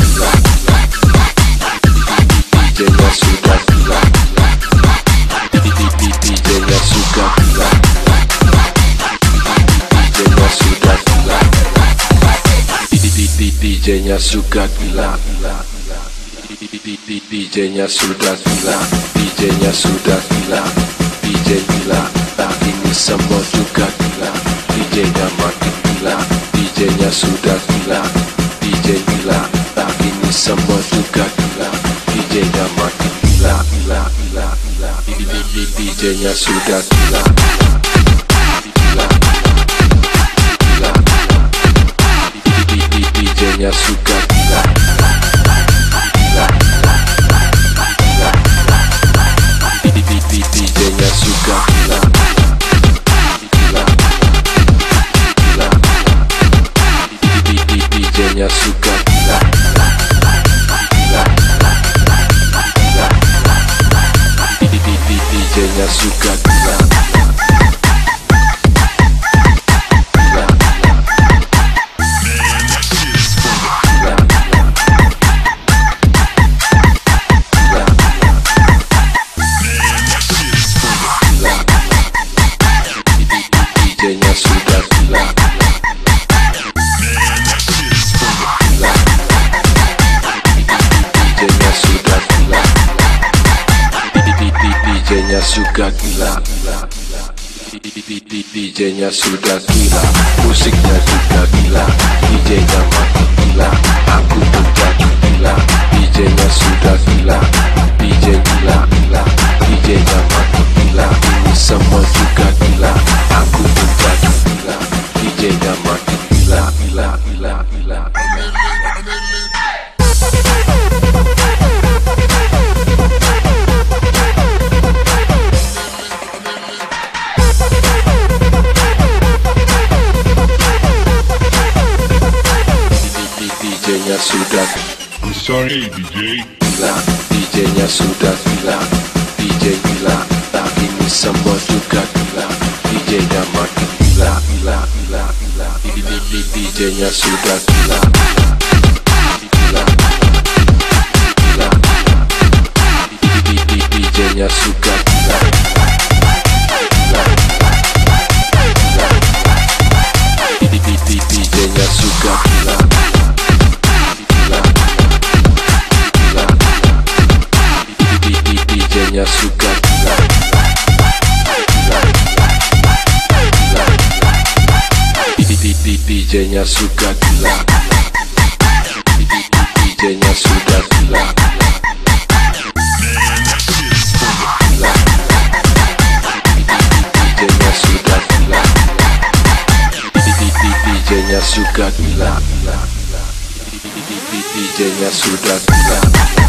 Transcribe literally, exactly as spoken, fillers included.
gila, D J-nya sudah gila, D J-nya suka gila, D J-nya sudah gila, D J-nya suka gila, D J-nya sudah gila, D J-nya sudah gila, D J gila, tak ini semua juga gila, D J-nya makin gila, D J-nya sudah gila, D J gila, tak ini semua juga gila, D J-nya makin gila, gila, gila, gila, D J-nya sudah gila, gila, gila, D J-nya suka gila, gila, gila, D J-nya suka gila, gila, gila, D J-nya suka gila, gila, gila, D J-nya suka gila, gila, D J-nya sudah gila, gila, D J-nya sudah gila, D J-nya suka gila, D J-nya sudah gila, musiknya juga gila, D J-nya makin gila, aku pun jadi gila, D J-nya sudah gila, D J gila, gila, D J-nya makin gila, ini semua juga gila, aku pun jadi gila, D J-nya makin gila, gila, gila, gila. D J-nya sudah I'm sorry D J gila, D J-nya sudah gila, D J gila, tak ini semua juga gila, D J-nya makin gila, gila, gila, gila, D J-nya sudah gila, gila, gila, D J-nya suka gila, gila, gila, D J-nya suka gila, gila, gila, D J-nya suka gila, gila, gila, D J-nya suka gila, D J-nya sudah gila, gila, D J-nya sudah gila, D J-nya suka gila, D J-nya sudah gila.